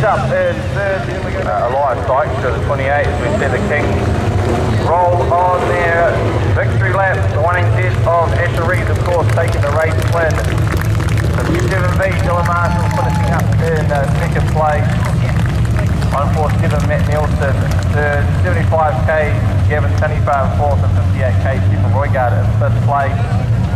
up in third, Elias Sykes to the 28 as we see the Kings roll on their victory lap. The 1NZ of Asher Reed, of course, taking the race win. The 7V Dylan Marshall finishing up in second place. 147 Matt Nielsen third, 75k Gavin Tunnyfar in fourth, and 58k Stephen Roygard in fifth place.